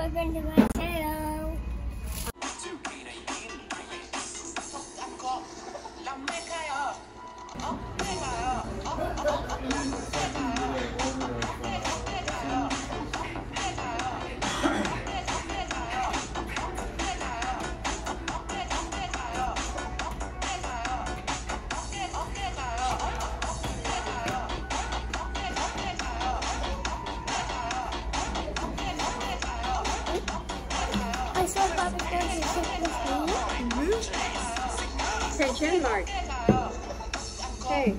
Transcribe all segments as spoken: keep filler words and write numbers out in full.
subscribing to my channel. I saw Papa going to sit with me. Mm-hmm. Say chin mark. Hey.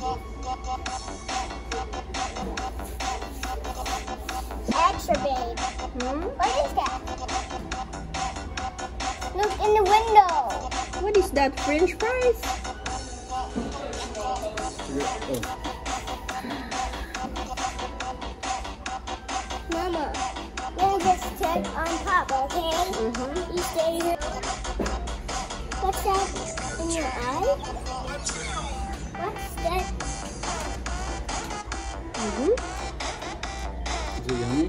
Extra big. Hmm? What is that? Look in the window. What is that? French fries? Mama, we'll just sit on top, okay? Mm-hmm. You stay here. What's that in your eye? What's that? Mm-hmm. Is it yummy?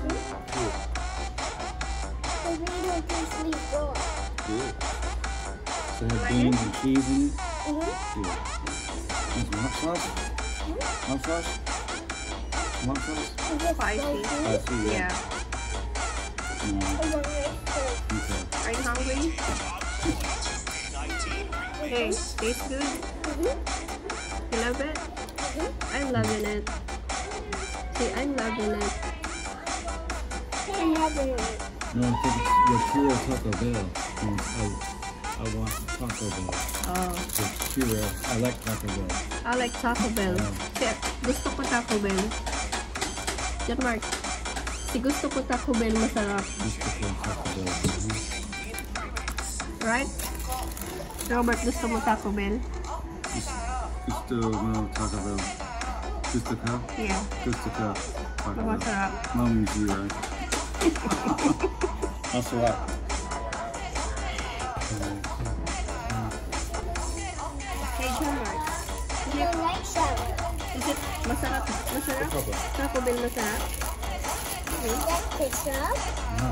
The radio can sleep roll. Good. So it has beans and cheese in it? Mm-hmm. Good. And some hot sauce? Hot sauce? Hot sauce? Spicy. Spicy, yeah. Yeah. Mm, Okay. okay. Are you hungry? Hey, tastes good? Mm-hmm. You love it? Mm-hmm. I'm loving it. See, I'm loving it. I'm having it. No, I think it's the pure Taco Bell. And I, I want Taco Bell. Oh, It's pure. I like Taco Bell. I like Taco Bell. Si, gusto ko Taco Bell. John Mark, si gusto ko Taco Bell masarap. Gusto ko Taco Bell. Mhm. Right? Robert, gusto mo Taco Bell? Gusto mo Taco Bell. Gusto ka? Yeah. Gusto ka Taco Bell. Masarap. Mommy's you, right? Masarap. Hey, John Mark. The night shower. Is it masarap? Masarap? Taco Bell masarap? Is that ketchup? No.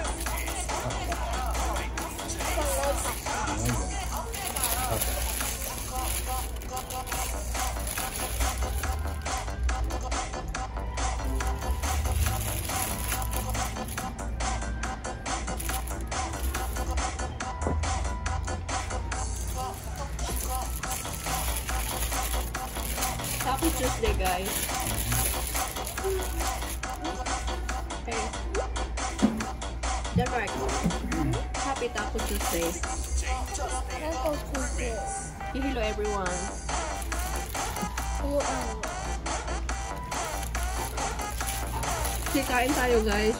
Happy Tuesday, guys. Hey. John Mark. Happy Taco Tuesday. Taco Tuesday. Say hello, everyone. Who are you? Si kain tayo, guys.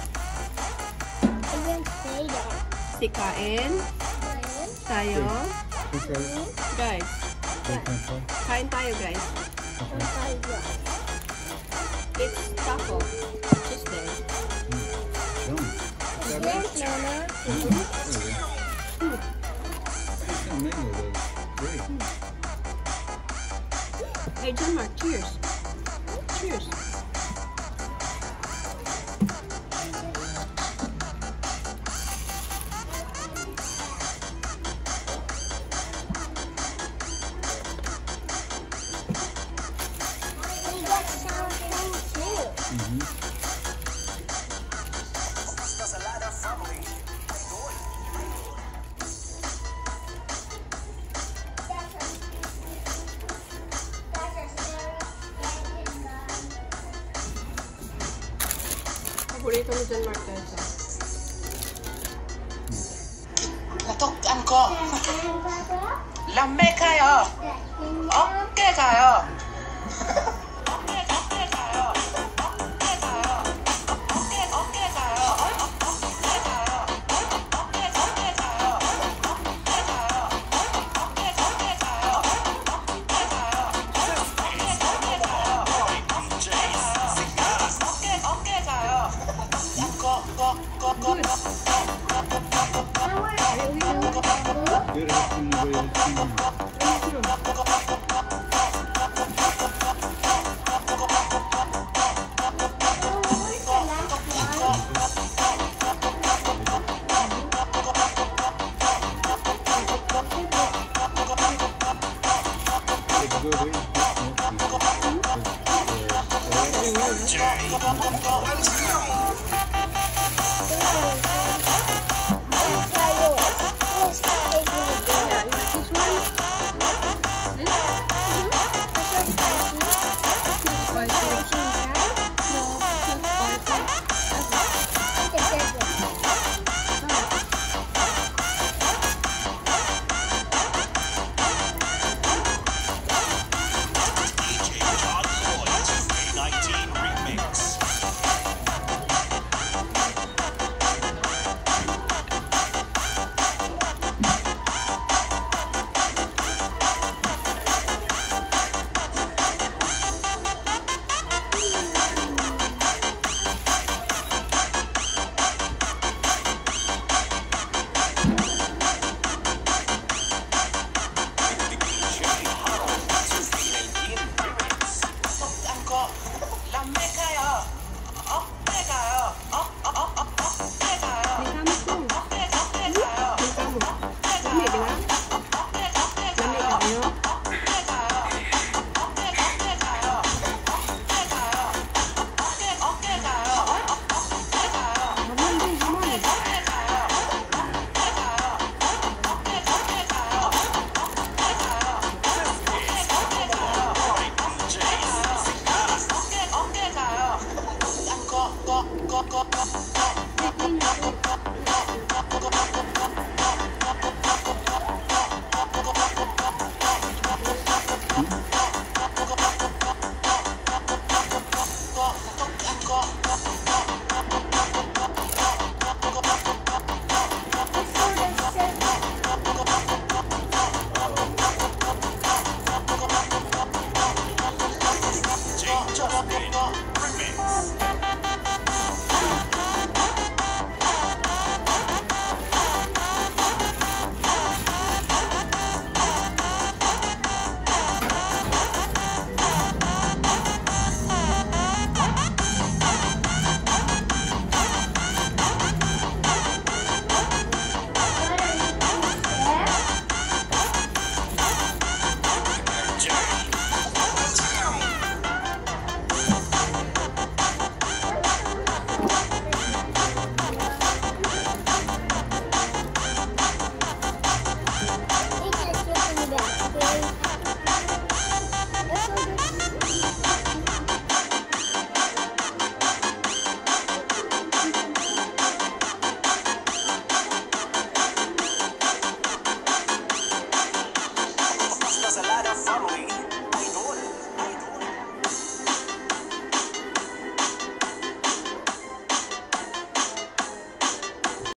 I didn't say that. Si kain tayo. Okay. Guys, Okay. kain tayo, guys. It's Taco Tuesday. Yum. Yes, Mama. That mango was great. Hey, John Mark, cheers. Cheers. We got sour cream too. Mm-hmm. Paborito mo John Mark ito. NATUK-AN ko. LAMI kayo. Okay kayo. Okay, okay kayo. Okay kayo. Okay, okay kayo. Okay kayo. Okay, okay kayo. Okay kayo. Okay, okay kayo. Okay kayo. Okay, okay kayo. Okay, okay kayo. Go, go, go, go. Good afternoon, everybody. Go, go, go.